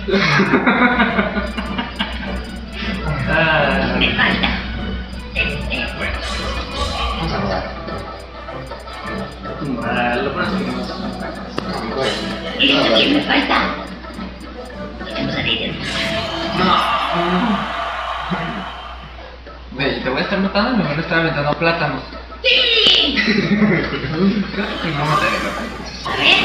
Me falta. Vamos a rodar. Lo pones aquí. ¿Listo? ¿Quién me falta? Tenemos a líder. No. Ve, te voy a estar matando y mejor le estar aventando plátanos. ¡Sí! Creo que no mataré la A ver.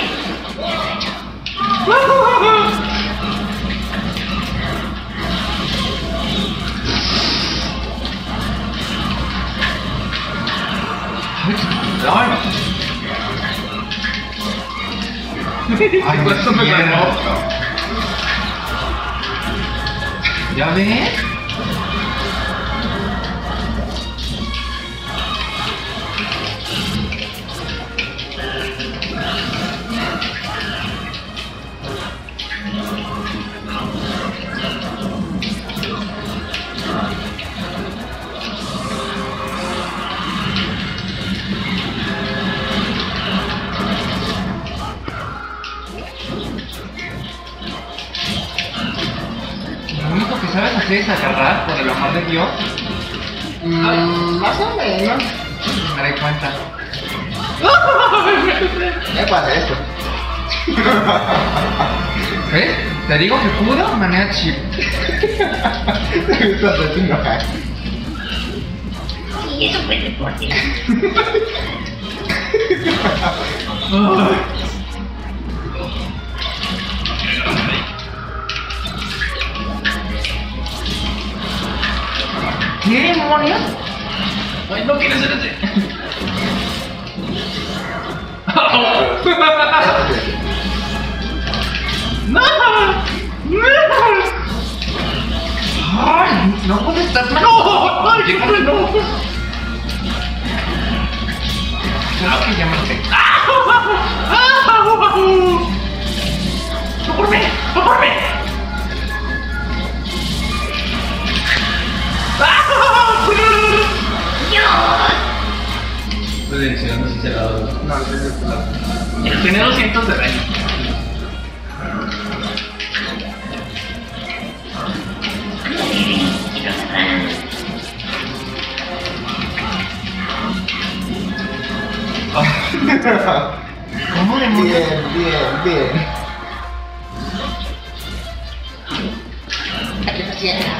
Ay, pues eso me ganó. ¿Ya ves? Lo único que sabes hacer es agarrar, por el amor de Dios. Más o menos. Me doy cuenta. ¿Qué pasa esto? ¿Ves? Te digo que pudo manera chip. Te estás haciendo hack. Sí, eso fue deporte. ¿Qué demonios? Ay, no quiero hacer ese. ¡No! ¡Ay! No puedes estar mal. ¡No! ¡Ay, qué no! Creo que ya me sé. ¡Socorme! ¡Socorme! Estoy direccionando si se la doy. No, es de este lado. Tiene 200 de daño. Y los atrás. ¿Cómo demonios? Bien. Aquí no cierra.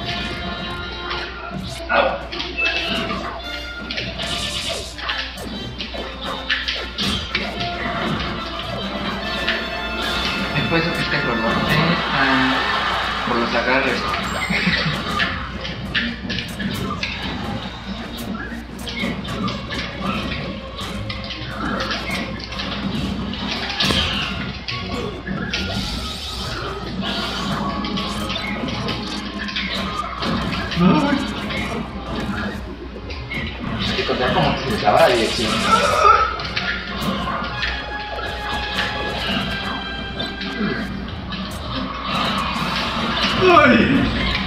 Es por eso que este juego es tan... por los agarres. Hay que contar como si se daba la dirección. ¡Ay!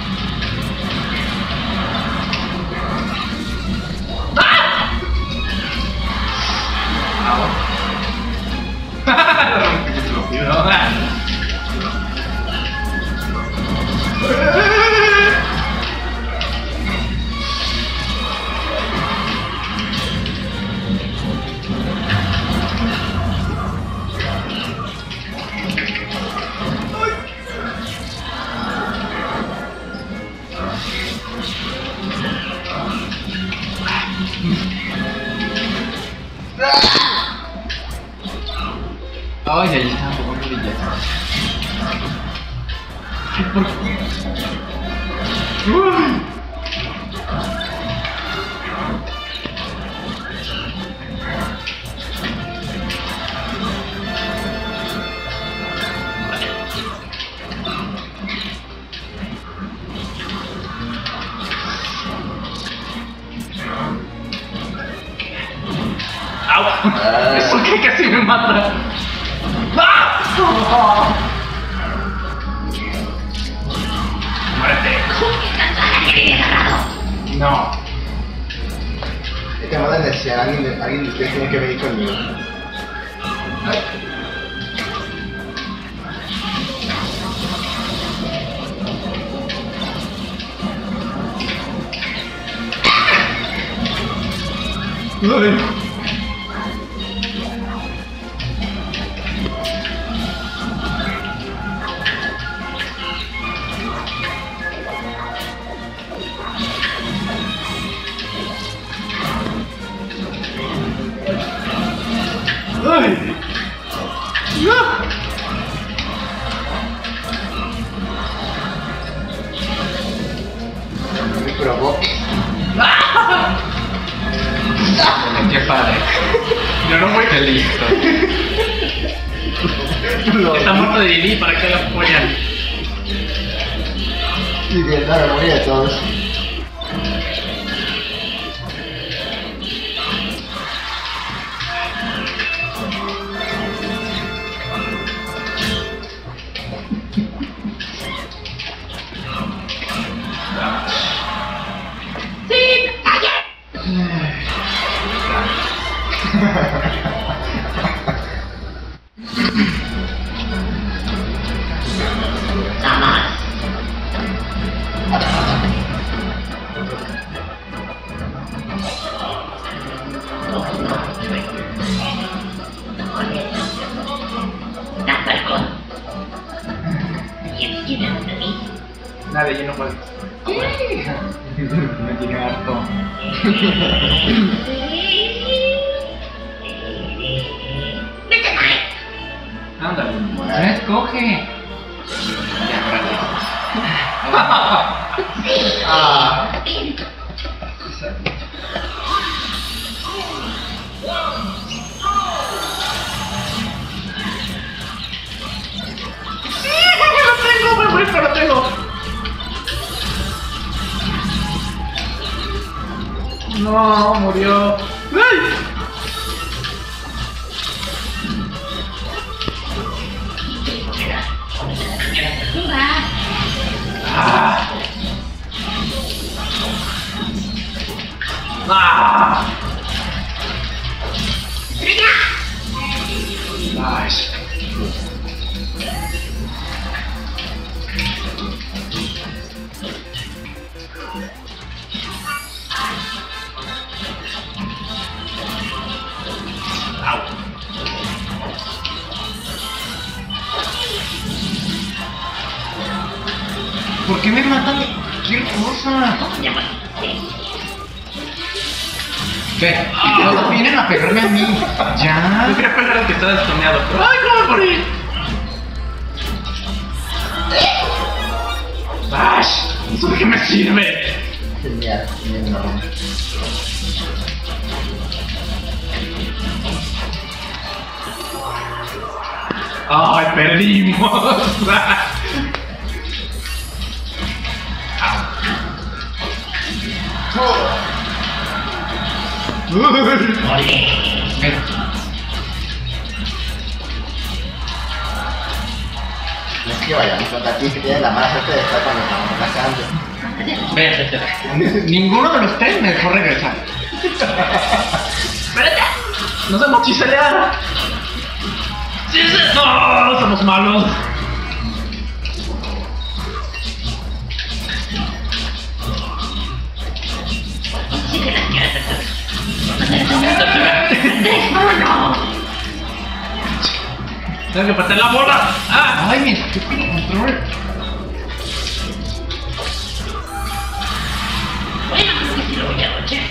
Ay, ahí está un poco brillante. ¿Por qué? ¡Uy! ¡Au! Eso que casi me mata. ¡Ah! ¡Muérete! ¡Que viene agarrado! No. Te mandan a decir, alguien de ustedes tiene que venir conmigo. ¡Ay! ¡No! No me provoques. Qué padre. Yo no voy feliz. Está muerto de Lili, ¿para qué lo apoyan? Y bien, la memoria de todos. Nadie, yo no puedo. Me tiene harto. Ándale, ya escoge. Ya, gracias. Ah. Lo tengo. No, murió. ¡Ay! Ah. Ah. Nice. ¿Por qué me matan de cualquier cosa? Ve, todos vienen a pegarme a mí. Ya. Yo quería pegar al que está destoneado, pero ¡ay, no voy a morir! ¡Bash! ¿Eso de qué me sirve? Genial, enorme. ¡Ay, perdimos! No es que vayan contra ti, que tienes la mala suerte de estar cuando estamos cazando. Ve, ninguno de los tres me dejó regresar. ¡Espérate! ¡No se mochicelear! ¡Sí, sí! ¡No! ¡Somos malos! Tengo que patear la bola. ¡Ah! ¡Ay, mi estúpido control! Bueno, creo que sí lo voy a bochear.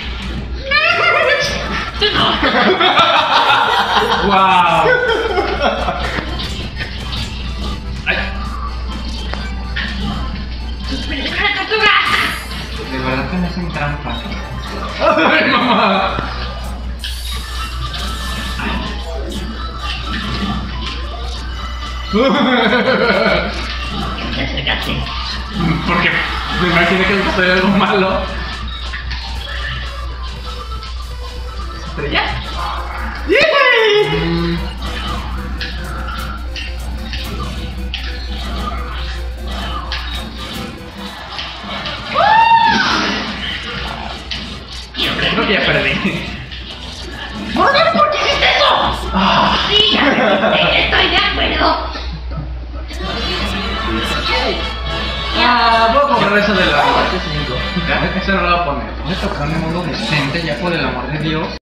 ¡Wow! ¡Ay! ¡Supera la tortuga! De verdad que me hacen trampa. ¡Ay, mamá! Te acercaste. Porque me imaginé que me pasó algo malo. ¿Estrella? ¡Yay! Creo que ya perdí. ¡Joder, por qué hiciste eso! Sí, ya me estoy de acuerdo. Voy a comprar eso de la parte 5. Eso no lo voy a poner. Voy a tocar un modo decente ya por el amor de Dios.